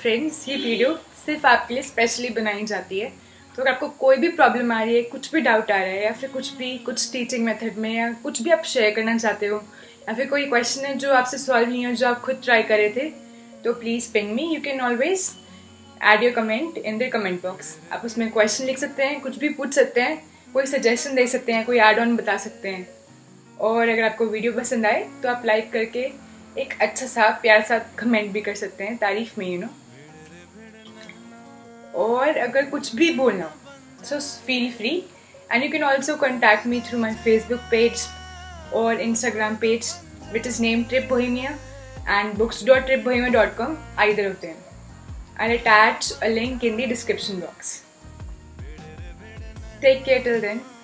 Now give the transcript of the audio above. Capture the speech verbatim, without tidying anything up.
Friends, ये video सिर्फ आपके लिए स्पेशली बनाई जाती है। तो अगर आपको कोई भी प्रॉब्लम आ रही है, कुछ भी डाउट आ रहा है या फिर कुछ भी कुछ टीचिंग मेथड में या कुछ भी आप शेयर करना चाहते हो या फिर कोई क्वेश्चन है जो आपसे सॉल्व नहीं हो, जो आप खुद ट्राई करे थे, तो please ping me. You can always add your comment in the comment box. आप उसमें क्वेश्चन लिख सकते हैं, कुछ भी पूछ सकते हैं, कोई सजेशन दे सकते हैं, कोई एड ऑन बता सकते हैं। और अगर आपको वीडियो पसंद आए तो आप लाइक करके एक अच्छा सा प्यार सा कमेंट भी कर सकते हैं तारीफ में, यू नो। और अगर कुछ भी बोलना हो so feel free, and you can also contact me through my Facebook page और Instagram page which is name Trip Bohemia and books dot Trip Bohemia dot com. Either होते हैं। I'll attach a link in the description box. Take care till then.